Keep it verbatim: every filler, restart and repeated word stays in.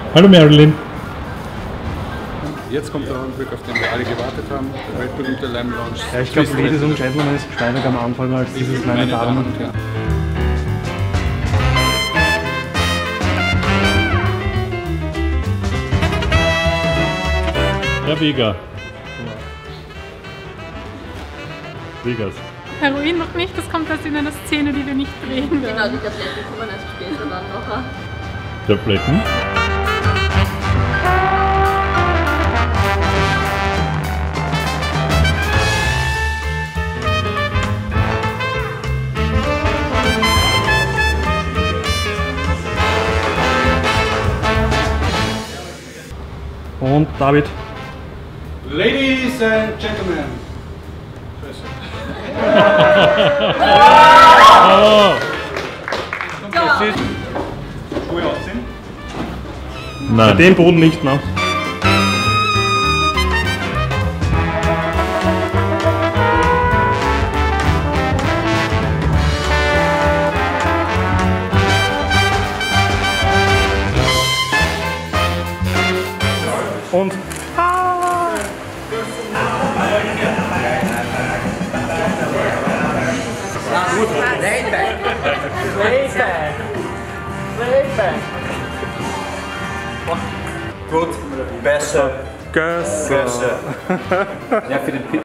Hallo Marilyn. Jetzt kommt der Augenblick, auf den wir alle gewartet haben, der weltberühmte Lime Lounge. Ja, ich glaube, Ladies and Gentlemen ist geschmeidiger am Anfang als dieses meine Damen und Herren. Herr Vega. Vegas. Heroin noch nicht, das kommt erst in einer Szene, die wir nicht drehen werden. Genau, die Tabletten kommen erst später dann noch. Tabletten. Und David. Ladies and Gentlemen. Oh. Schuhe ausziehen? Bei Nein. dem Boden nicht, ne? Und Gut, besser, Gösser. besser. Ja, für den